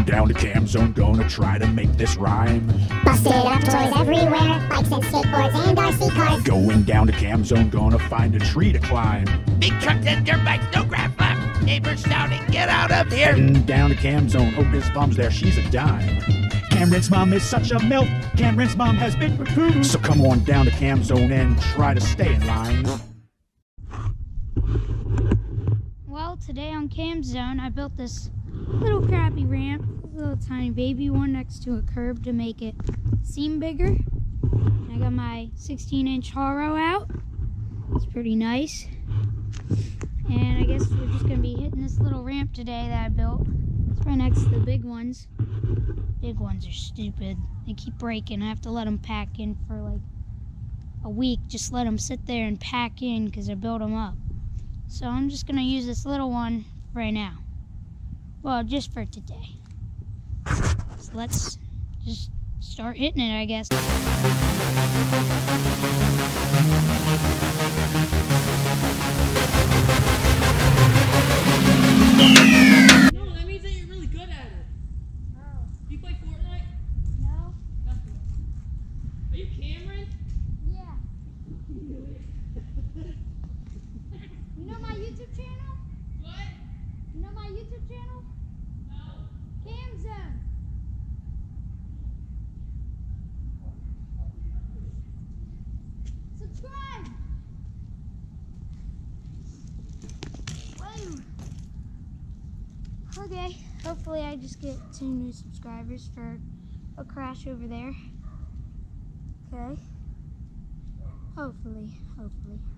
down to Cam Zone, gonna try to make this rhyme. Busted up toys everywhere, bikes and skateboards and RC cars. Going down to Cam Zone, gonna find a tree to climb. Big trucks and dirt bikes, no grab left. Neighbors shouting, get out of here. Heading down to Cam Zone, oh, Biz Bum's there, she's a dime. Cameron's mom is such a milf. Cameron's mom has been recruited. So come on down to Cam Zone and try to stay in line. Well, today on Cam Zone, I built this little crappy ramp, a little tiny baby one next to a curb to make it seem bigger. I got my 16-inch Haro out. It's pretty nice. And I guess we're just gonna be hitting this little ramp today that I built. It's right next to the big ones. Big ones are stupid. They keep breaking. I have to let them pack in for like a week. Just let them sit there and pack in because I built them up. So I'm just gonna use this little one right now. Well, just for today. So let's just start hitting it, I guess. No, that means that you're really good at it. Oh. Do you play Fortnite? No? Nothing. Are you Cameron? Yeah. You know my YouTube channel? What? You know my YouTube channel? No. Cam Zone. Subscribe. Whoa. Okay, hopefully I just get 2 new subscribers for a crash over there. Okay. Hopefully.